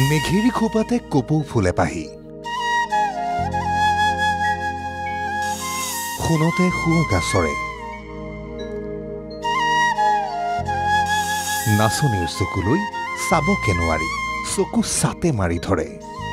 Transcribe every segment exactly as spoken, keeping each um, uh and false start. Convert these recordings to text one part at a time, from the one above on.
মেঘেৰি খোপাতে কপৌ ফুলে পাহি শুনতে শুৱগা চৰে নাচনীৰ চকুলৈ চাবকে নোৱাৰি চকু চাতে মাৰি ধৰে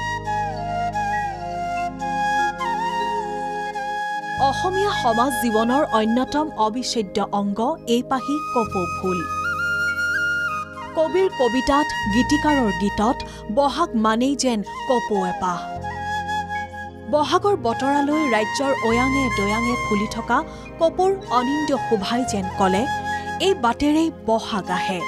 অসমীয়া সমাজ জীৱনৰ অন্যতম অবিচ্ছেদ্য অংগ এই পাহি কপৌ ফুল কবিৰ কবিতাত গীতিকাৰৰ গীতত বহাগ মানেই যেন কপৌ এপাহ বহাগৰ বতৰালৈ ৰাজ্যৰ অয়াঙে দয়াঙে ফুলি থকা কপৌৰ অনিন্দ্য শোভাই যেন কলে এই বাটেৰেই বহাগ আহে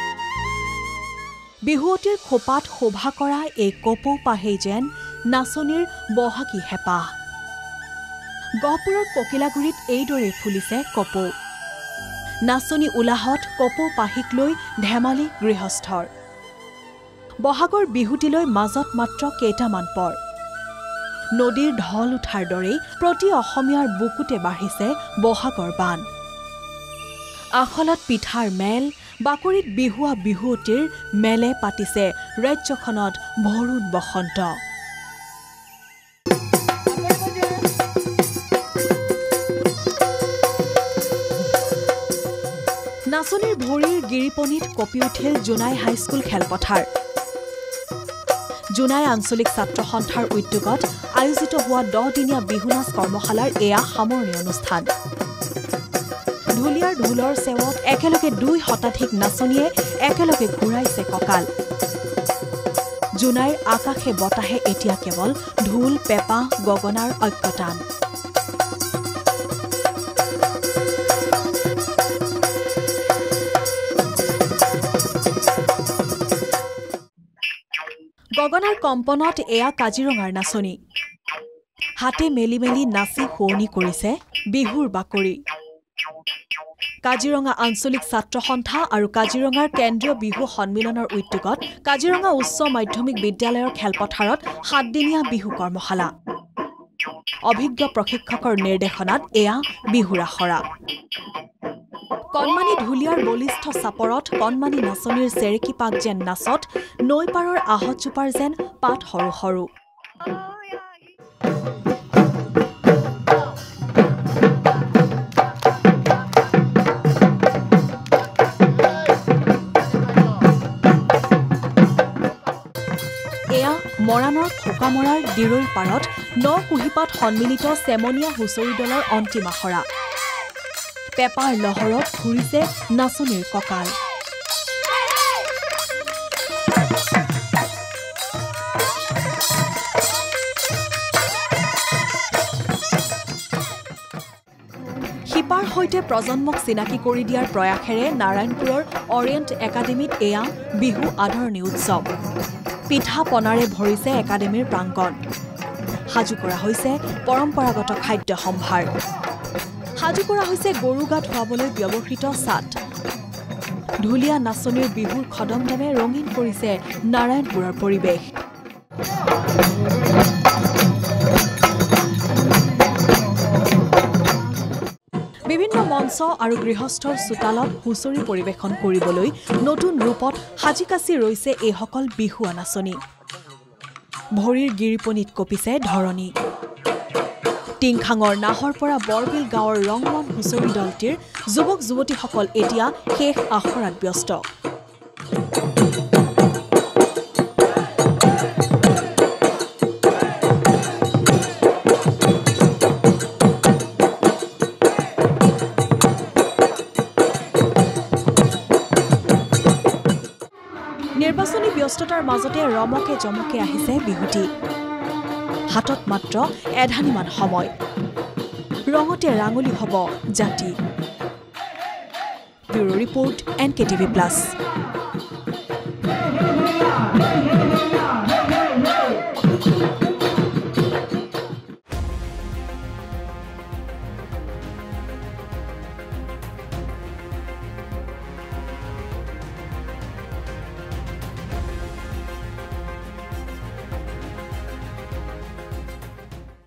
বিহুৱতীৰ খোপাত শোভা কৰা এই কপৌ পাহেই যেন নাচনীৰ বহাগী হেপাহ গহপুৰৰ ককিলাগুৰিত এইদৰে ফুলিছে কপৌ নাচনী উলাহত কপৌ পাহিক লৈ ধেমালি গৃহস্থৰ বহাগৰ বিহুটিলৈ মাজত মাত্ৰ কেইটামান পৰ নদীৰ ঢল উঠাৰ দৰেই প্ৰতি অসমীয়াৰ বুকুতে বাঢ়িছে বহাগৰ বান আখলত পিঠাৰ মেল বাকৰিত বিহুৱা বিহুৱতীৰ মেলে পাতিছে ৰাজ্যখনত ভৰুণ বসন্ত নাচনীৰ ভৰিৰ গিৰিপনিত কপি উঠিল জোনাই হাইস্কুল খেলপথাৰ জোনাই আঞ্চলিক ছাত্ৰ সন্থাৰ উদ্যোগত আয়োজিত হোৱা দহদিনীয়া বিহু নাচ কৰ্মশালাৰ এয়া সামৰণি অনুষ্ঠান ঢুলীয়াৰ ঢোলৰ চেৱত একেলগে দুই শতাধিক নাচনীয়ে একেলগে ঘূৰাইছে কঁকাল জোনাইৰ আকাশে বতাহে এতিয়া কেৱল ঢোল পেঁপা গগনাৰ ঐক্যতান গগনাৰ কম্পনত এয়া কাজিৰঙাৰ নাচনী হাতে মেলি মেলি নাচি শুৱনি কৰিছে বিহুৰ বাকৰি কাজিৰঙা আঞ্চলিক ছাত্ৰ সন্থা আৰু কাজিৰঙাৰ কেন্দ্ৰীয় বিহু সন্মিলনৰ উদ্যোগত কাজিৰঙা উচ্চ মাধ্যমিক বিদ্যালয়ৰ খেলপথাৰত সাতদিনীয়া বিহু কৰ্মশালা অভিজ্ঞ প্ৰশিক্ষকৰ নিৰ্দেশনাত এয়া বিহুৰ আখৰা কণমানি ঢুলীয়াৰ বলিষ্ঠ চাপৰত কণমানি নাচনীৰ চেৰেকি পাক যেন নাচত নৈ পাৰৰ আহত চোপাৰ যেন পাত সৰু সৰু এয়া মৰাণৰ খোকামৰাৰ দিৰৈৰ পাৰত ন কুঁহিপাত সন্মিলিত চেমনীয়া হুঁচৰি দলৰ অন্তিম আখৰা পেপাৰ লহৰত ঘূৰিছে নাচনীৰ কঁকাল শিপাৰ সৈতে প্ৰজন্মক চিনাকি কৰি দিয়াৰ প্ৰয়াসেৰে নাৰায়ণপুৰৰ অৰিয়েণ্ট একাডেমীত এয়া বিহু আদৰণি উৎসৱ পিঠা পনাৰে ভৰিছে একাডেমীৰ প্ৰাংগণ সাজু কৰা হৈছে পৰম্পৰাগত খাদ্য সম্ভাৰ সাজু কৰা হৈছে গৰু গা ধুৱাবলৈ ব্যৱহৃত ছাট ঢুলীয়া নাচনীৰ বিহুৰ খদমদমে ৰঙীন কৰিছে নাৰায়ণপুৰৰ পৰিৱেশ বিভিন্ন মঞ্চ আৰু গৃহস্থৰ চোতালত হুঁচৰি পৰিৱেশন কৰিবলৈ নতুন ৰূপত সাজি কাচি ৰৈছে এইসকল বিহুৱা নাচনী ভৰিৰ গিৰিপনিত কঁপিছে ধৰণী টিংখাঙৰ নাহৰ পৰা বৰবিল গাঁৱৰ ৰংমন হুঁচৰি দলটিৰ যুৱক যুৱতীসকল এতিয়া শেষ আখৰাত ব্যস্ত নিৰ্বাচনী ব্যস্ততাৰ মাজতে ৰমকে জমকে আহিছে বিহুটি হাতত মাত্ৰ এধানিমান সময় ৰঙতে ৰাঙলী হ'ব জাতি bureau report N K TV plus